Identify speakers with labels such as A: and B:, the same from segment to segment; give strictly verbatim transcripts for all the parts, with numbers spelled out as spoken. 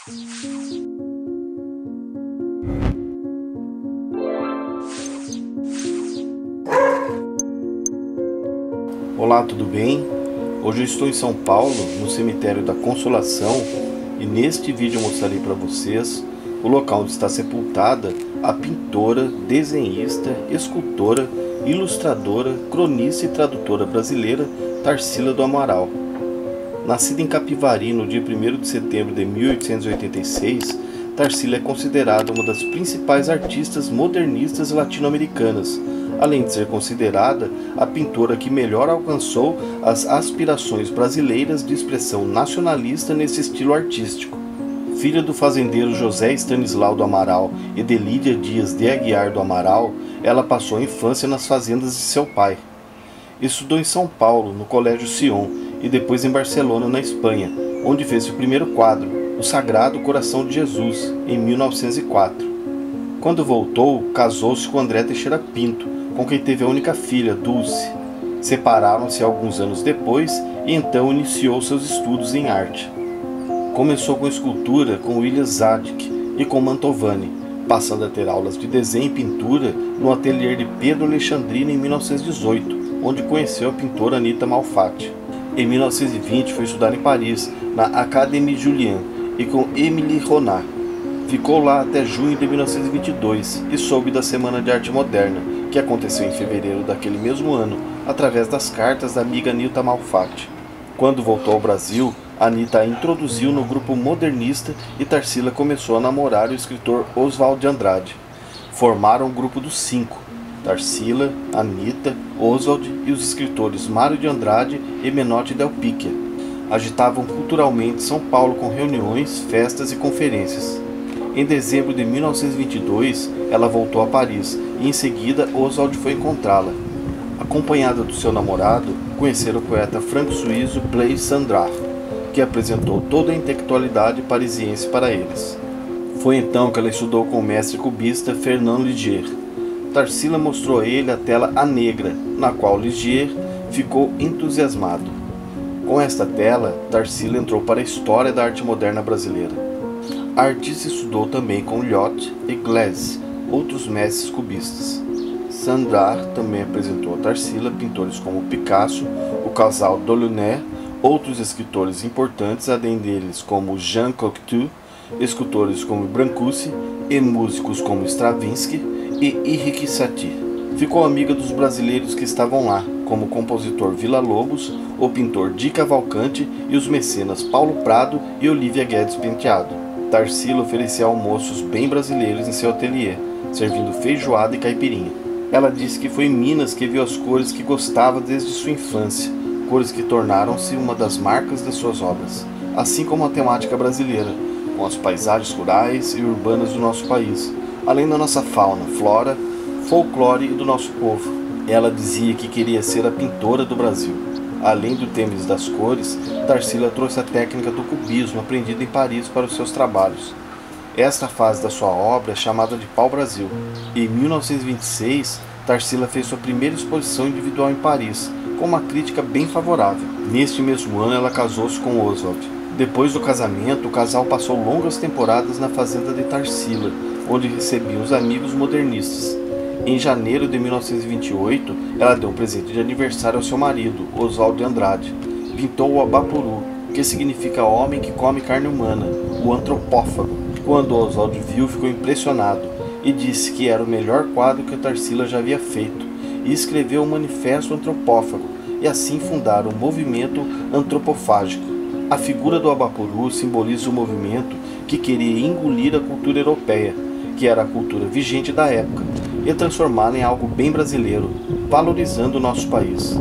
A: Olá, tudo bem? Hoje eu estou em São Paulo, no cemitério da Consolação, e neste vídeo eu mostrarei para vocês o local onde está sepultada a pintora, desenhista, escultora, ilustradora, cronista e tradutora brasileira Tarsila do Amaral. Nascida em Capivari no dia primeiro de setembro de mil oitocentos e oitenta e seis, Tarsila é considerada uma das principais artistas modernistas latino-americanas, além de ser considerada a pintora que melhor alcançou as aspirações brasileiras de expressão nacionalista nesse estilo artístico. Filha do fazendeiro José Stanislau do Amaral e de Lídia Dias de Aguiar do Amaral, ela passou a infância nas fazendas de seu pai. Estudou em São Paulo, no Colégio Sion, e depois em Barcelona, na Espanha, onde fez seu primeiro quadro, O Sagrado Coração de Jesus, em mil novecentos e quatro. Quando voltou, casou-se com André Teixeira Pinto, com quem teve a única filha, Dulce. Separaram-se alguns anos depois e então iniciou seus estudos em arte. Começou com escultura com William Zadig e com Mantovani, passando a ter aulas de desenho e pintura no ateliê de Pedro Alexandrino em mil novecentos e dezoito, onde conheceu a pintora Anita Malfatti. Em mil novecentos e vinte foi estudar em Paris, na Académie Julian, e com Émilie Ronat. Ficou lá até junho de mil novecentos e vinte e dois e soube da Semana de Arte Moderna, que aconteceu em fevereiro daquele mesmo ano, através das cartas da amiga Anita Malfatti. Quando voltou ao Brasil, Anita a introduziu no grupo modernista e Tarsila começou a namorar o escritor Oswald de Andrade. Formaram o grupo dos cinco: Tarsila, Anita, Oswald e os escritores Mário de Andrade e Menotti Del Picchia. Agitavam culturalmente São Paulo com reuniões, festas e conferências. Em dezembro de mil novecentos e vinte e dois, ela voltou a Paris e em seguida Oswald foi encontrá-la. Acompanhada do seu namorado, conheceram o poeta franco-suíço Blaise Cendrars, que apresentou toda a intelectualidade parisiense para eles. Foi então que ela estudou com o mestre cubista Fernand Ligier. Tarsila mostrou a ele a tela A Negra, na qual Ligier ficou entusiasmado. Com esta tela, Tarsila entrou para a história da arte moderna brasileira. A artista estudou também com Lyot e Glaise, outros mestres cubistas. Cendrars também apresentou a Tarsila pintores como Picasso, o casal Delaunay, outros escritores importantes, além deles como Jean Cocteau, escultores como Brancusi e músicos como Stravinsky e Henrique Satie. Ficou amiga dos brasileiros que estavam lá, como o compositor Villa-Lobos, o pintor Di Cavalcanti e os mecenas Paulo Prado e Olívia Guedes Penteado. Tarsila oferecia almoços bem brasileiros em seu ateliê, servindo feijoada e caipirinha. Ela disse que foi em Minas que viu as cores que gostava desde sua infância, cores que tornaram-se uma das marcas de suas obras, assim como a temática brasileira, com as paisagens rurais e urbanas do nosso país, além da nossa fauna, flora, folclore e do nosso povo. Ela dizia que queria ser a pintora do Brasil. Além do tênis das cores, Tarsila trouxe a técnica do cubismo aprendida em Paris para os seus trabalhos. Esta fase da sua obra é chamada de Pau-Brasil. Em mil novecentos e vinte e seis, Tarsila fez sua primeira exposição individual em Paris, com uma crítica bem favorável. Neste mesmo ano, ela casou-se com Oswald. Depois do casamento, o casal passou longas temporadas na fazenda de Tarsila, onde recebia os amigos modernistas. Em janeiro de mil novecentos e vinte e oito, ela deu um presente de aniversário ao seu marido, Oswald de Andrade. Pintou o Abapuru, que significa homem que come carne humana, o antropófago. Quando Oswald viu, ficou impressionado e disse que era o melhor quadro que a Tarsila já havia feito, e escreveu um manifesto antropófago, e assim fundaram o movimento antropofágico. A figura do Abapuru simboliza o movimento que queria engolir a cultura europeia, que era a cultura vigente da época, e transformá-la em algo bem brasileiro, valorizando o nosso país.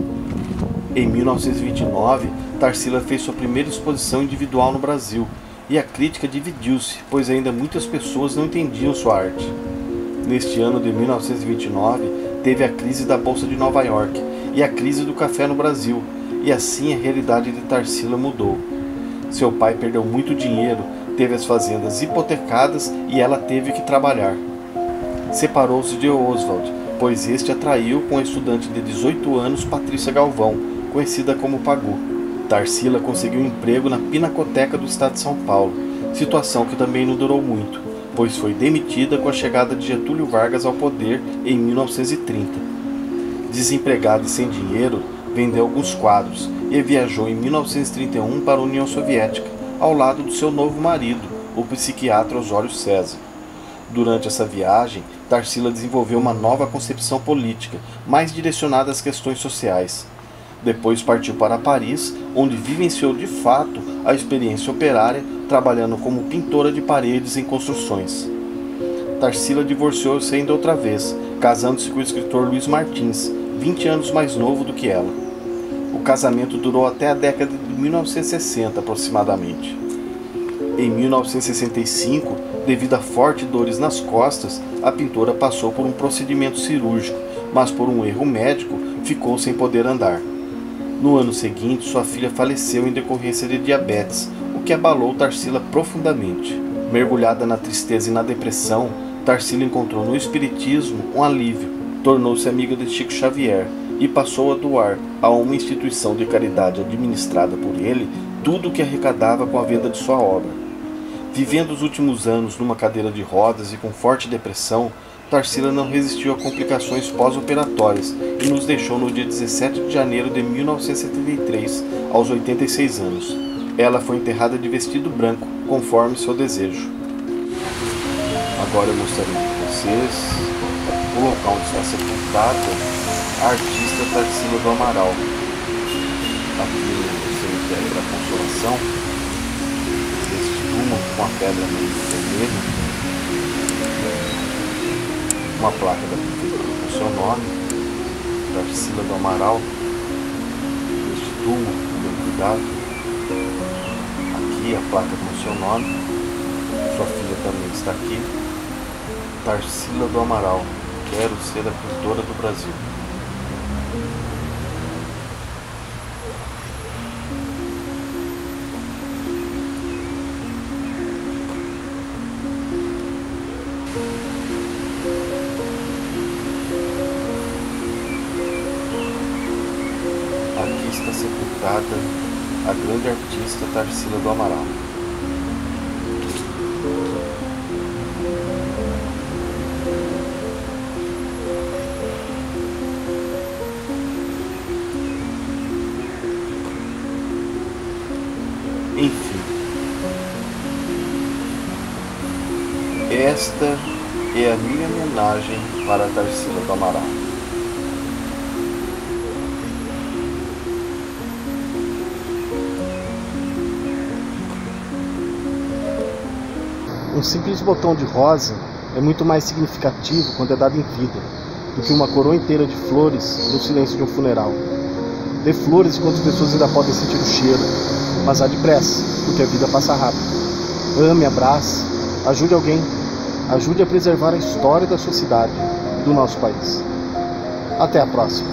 A: Em mil novecentos e vinte e nove, Tarsila fez sua primeira exposição individual no Brasil, e a crítica dividiu-se, pois ainda muitas pessoas não entendiam sua arte. Neste ano de mil novecentos e vinte e nove, teve a crise da Bolsa de Nova York e a crise do café no Brasil, e assim a realidade de Tarsila mudou. Seu pai perdeu muito dinheiro, teve as fazendas hipotecadas e ela teve que trabalhar. Separou-se de Oswald, pois este a traiu com a estudante de dezoito anos Patrícia Galvão, conhecida como Pagu. Tarsila conseguiu um emprego na Pinacoteca do Estado de São Paulo, situação que também não durou muito, pois foi demitida com a chegada de Getúlio Vargas ao poder em mil novecentos e trinta. Desempregada e sem dinheiro, vendeu alguns quadros e viajou em mil novecentos e trinta e um para a União Soviética, ao lado do seu novo marido, o psiquiatra Osório César. Durante essa viagem, Tarsila desenvolveu uma nova concepção política, mais direcionada às questões sociais. Depois partiu para Paris, onde vivenciou de fato a experiência operária, trabalhando como pintora de paredes em construções. Tarsila divorciou-se ainda outra vez, casando-se com o escritor Luiz Martins, vinte anos mais novo do que ela. O casamento durou até a década de mil novecentos e sessenta aproximadamente. Em mil novecentos e sessenta e cinco, devido a fortes dores nas costas, a pintora passou por um procedimento cirúrgico, mas por um erro médico ficou sem poder andar. No ano seguinte, sua filha faleceu em decorrência de diabetes, o que abalou Tarsila profundamente. Mergulhada na tristeza e na depressão, Tarsila encontrou no espiritismo um alívio, tornou-se amiga de Chico Xavier e passou a doar a uma instituição de caridade administrada por ele tudo o que arrecadava com a venda de sua obra. Vivendo os últimos anos numa cadeira de rodas e com forte depressão, Tarsila não resistiu a complicações pós-operatórias e nos deixou no dia dezessete de janeiro de mil novecentos e setenta e três, aos oitenta e seis anos. Ela foi enterrada de vestido branco, conforme seu desejo. Agora eu mostrarei para vocês o local onde está sepultada a artista Tarsila do Amaral. Aqui no cemitério da Consolação, com a pedra meio vermelha, uma placa da prefeitura com seu nome, Tarsila do Amaral, este túmulo, bem cuidado. Aqui a placa com seu nome, sua filha também está aqui. Tarsila do Amaral, quero ser a pintora do Brasil. Aqui está sepultada a grande artista Tarsila do Amaral. Enfim, esta é a minha homenagem para a Tarsila do Amaral. Um simples botão de rosa é muito mais significativo quando é dado em vida do que uma coroa inteira de flores no silêncio de um funeral. Dê flores enquanto as pessoas ainda podem sentir o cheiro, mas há depressa, porque a vida passa rápido. Ame, abrace, ajude alguém, ajude a preservar a história da sua cidade, do nosso país. Até a próxima.